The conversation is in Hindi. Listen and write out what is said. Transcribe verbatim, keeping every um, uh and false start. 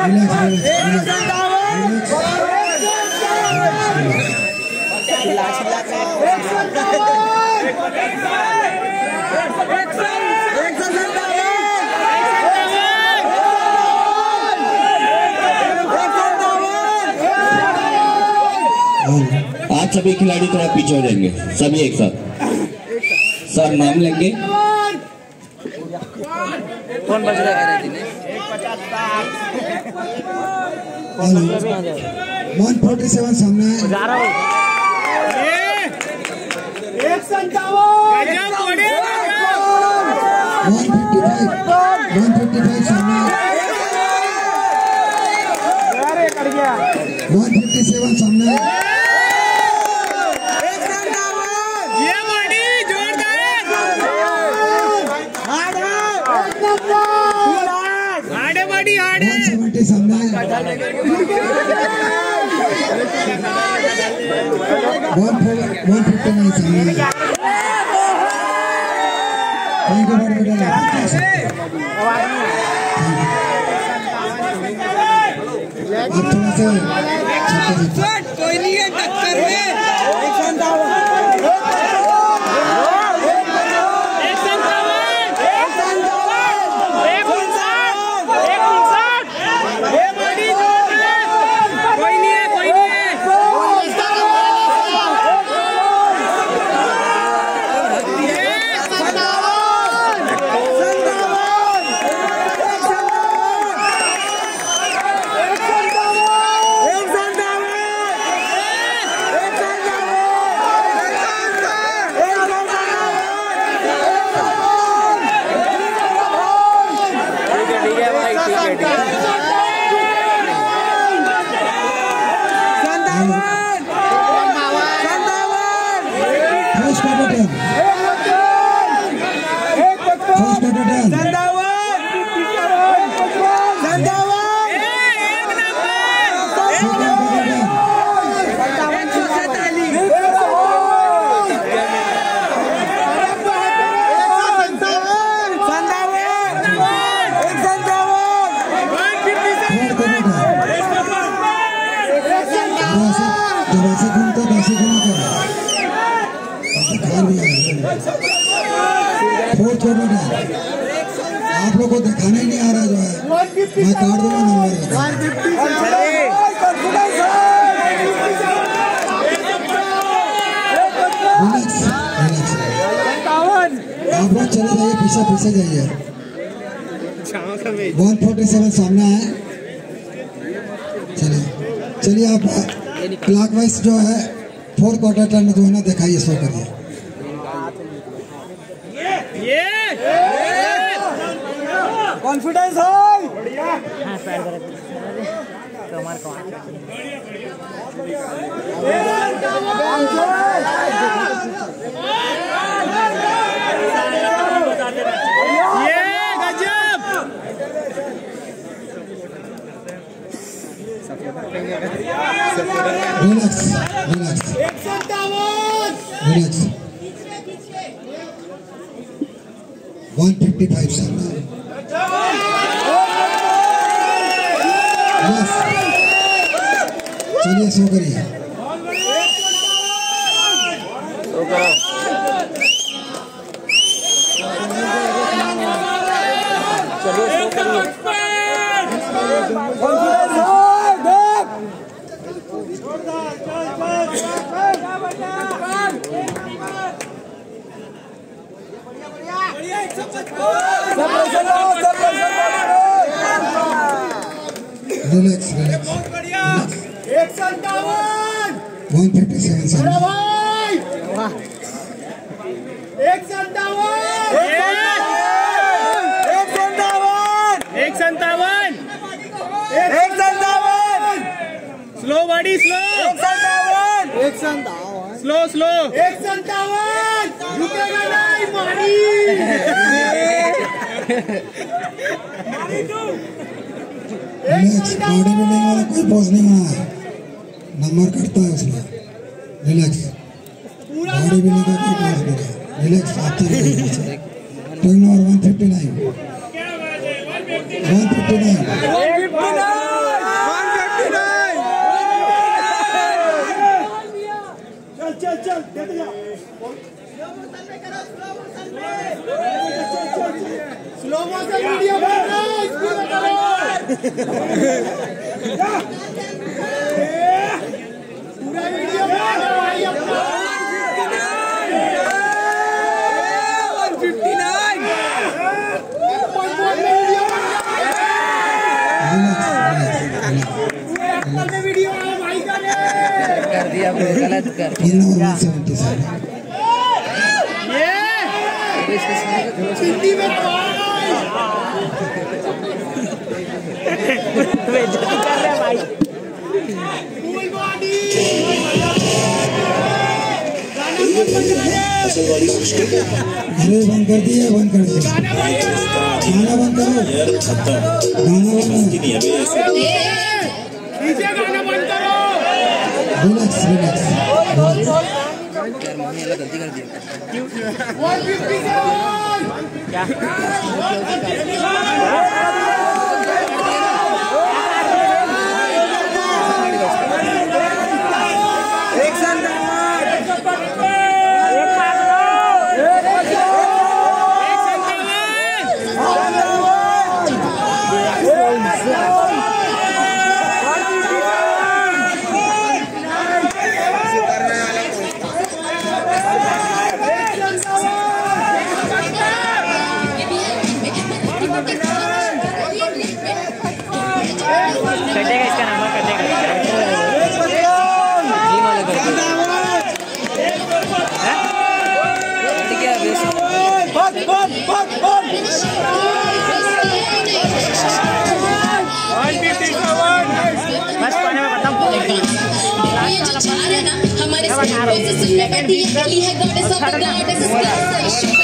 आज सभी खिलाड़ी थोड़ा पीछे हो जाएंगे, सभी एक साथ। सर नाम लेंगे। कौन बज रहा है? वन फोर्टी सेवन सामने जा रहा हूँ। एक संतावन one fifty five one fifty five सामने वन फिफ्टी सेवन सामने वन सेवेंटी सामने वन वन फिफ्टी नाइन सामने। Thank you very much. अब थोड़ा सा कोई नहीं है टक्कर में। फोर्थ ओवर है। आप लोग को दिखाना ही नहीं आ रहा जो है, मैं काट दूंगा नंबर। रिलैक्स रिलैक्स, आप लोग चले जाइए, पीछे पीछे जाइए। वन फोर्टी सेवन सामने है। चलिए चलिए, आप क्लॉकवाइज जो है फोर्थ क्वार्टर टर्न जो है ना दिखाइए, शो करिए। कॉन्फिडेंस है। हाँ पैर कर कमर कमर ये गजब। Relax relax relax. One fifty five सामने। यस, चलिए सो करिए। Relax relax. एक संतावन वन फिफ्टी सेवन सामने। एक संतावन एक संतावन एक संतावन एक संतावन। Slow body slow. एक संतावन एक संतावन स्लो स्लो। एक संतावन रुकेगा नहीं मारी। रिलैक्स, बॉडी बिल्डिंग वाला कोई पोज नहीं बना है, नंबर कटता है उसमें। रिलैक्स, बॉडी बिल्डिंग का कोई पोज नहीं है। रिलैक्स, आते रहिए पीछे। Ten number one fifty nine one fifty nine. Slow motion video बन रहा है, स्पीड करो। पूरा वीडियो बना भाई अपना। एक सौ उनसठ कोई बोल में वीडियो बन रहा है, में वीडियो आया भाई का ने कर दिया गलत कर ये नंबर एक सौ सतहत्तर ये हिंदी में बेइज्जती कर रहे हैं भाई। फुल बॉडी गाना बंद कर दे। अरे बंद कर दिया, बंद कर दिया, गाना बंद करो। गाना बंद करो, यार छत्ता गाना बंद नहीं अभी ऐसे नीचे गाना बंद करो। रिलैक्स रिलैक्स गलती कर दी एक सौ कटेगा इसका नंबर कटेगा जी वाला कर ठीक है बेस बस बस बस बस बस पाने में बताऊं ये जो चार है ना हमारे स्कूल से सुनने का दिया है गॉडेस ऑफ द गॉडेस